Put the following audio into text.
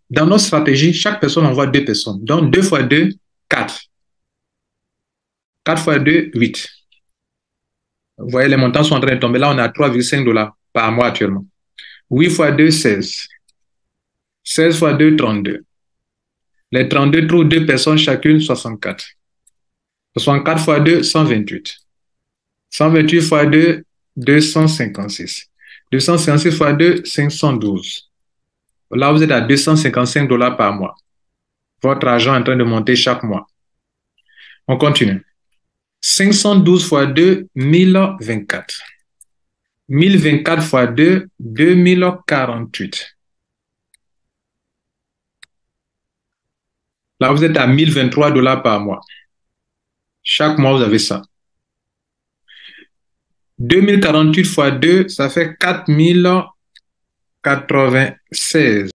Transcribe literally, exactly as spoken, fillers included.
dans notre stratégie, chaque personne envoie deux personnes. Donc, deux fois deux, quatre. quatre fois deux, huit. Vous voyez, les montants sont en train de tomber. Là, on a trois virgule cinq dollars par mois actuellement. huit fois deux, seize. seize fois deux, trente-deux. Les trente-deux trouvent deux personnes chacune, soixante-quatre. soixante-quatre fois deux, cent vingt-huit. cent vingt-huit fois deux, deux cent cinquante-six. deux cent cinquante-six fois deux, cinq cent douze. Là, vous êtes à deux cent cinquante-cinq dollars par mois. Votre argent est en train de monter chaque mois. On continue. cinq cent douze fois deux, mille vingt-quatre. mille vingt-quatre fois deux, deux mille quarante-huit. Là, vous êtes à mille vingt-trois dollars par mois. Chaque mois, vous avez ça. deux mille quarante-huit fois deux, ça fait quatre mille quatre-vingt-seize.